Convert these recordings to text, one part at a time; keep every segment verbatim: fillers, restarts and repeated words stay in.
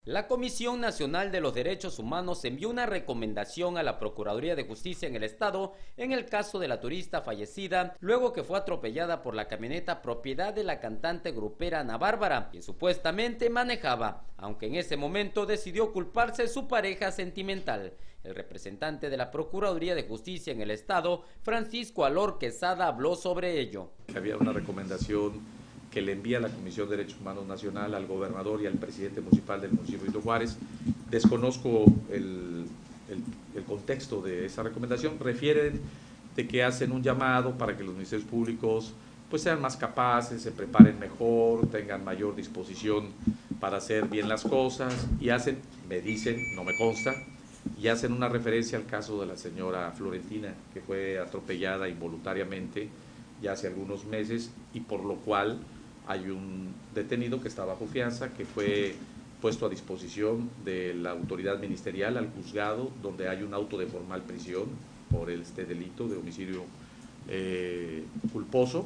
La Comisión Nacional de los Derechos Humanos envió una recomendación a la Procuraduría de Justicia en el Estado en el caso de la turista fallecida luego que fue atropellada por la camioneta propiedad de la cantante grupera Ana Bárbara, quien supuestamente manejaba, aunque en ese momento decidió culparse su pareja sentimental. El representante de la Procuraduría de Justicia en el Estado, Francisco Alor Quesada, habló sobre ello. Había una recomendación que le envía la Comisión de Derechos Humanos Nacional al gobernador y al presidente municipal del municipio de Benito Juárez. Desconozco el, el, el contexto de esa recomendación. Refieren de que hacen un llamado para que los ministerios públicos pues sean más capaces, se preparen mejor, tengan mayor disposición para hacer bien las cosas, y hacen, me dicen, no me consta, y hacen una referencia al caso de la señora Florentina, que fue atropellada involuntariamente ya hace algunos meses, y por lo cual hay un detenido que está bajo fianza, que fue puesto a disposición de la autoridad ministerial al juzgado, donde hay un auto de formal prisión por este delito de homicidio eh, culposo.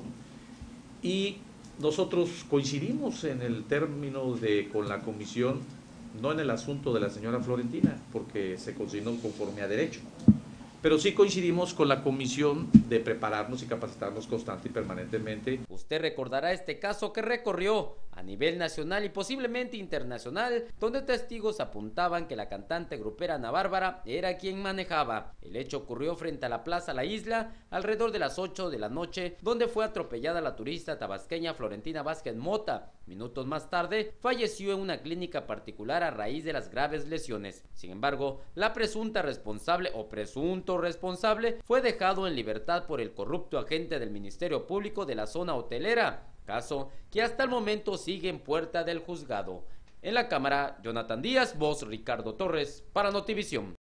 Y nosotros coincidimos en el término de con la comisión, no en el asunto de la señora Florentina, porque se consignó conforme a derecho, pero sí coincidimos con la comisión de prepararnos y capacitarnos constante y permanentemente. Usted recordará este caso que recorrió a nivel nacional y posiblemente internacional, donde testigos apuntaban que la cantante grupera Ana Bárbara era quien manejaba. El hecho ocurrió frente a la Plaza La Isla alrededor de las ocho de la noche, donde fue atropellada la turista tabasqueña Florentina Vázquez Mota. Minutos más tarde falleció en una clínica particular a raíz de las graves lesiones. Sin embargo, la presunta responsable o presunto responsable fue dejado en libertad por el corrupto agente del Ministerio Público de la zona hotelera, caso que hasta el momento sigue en puerta del juzgado. En la cámara, Jonathan Díaz, voz Ricardo Torres, para Notivisión.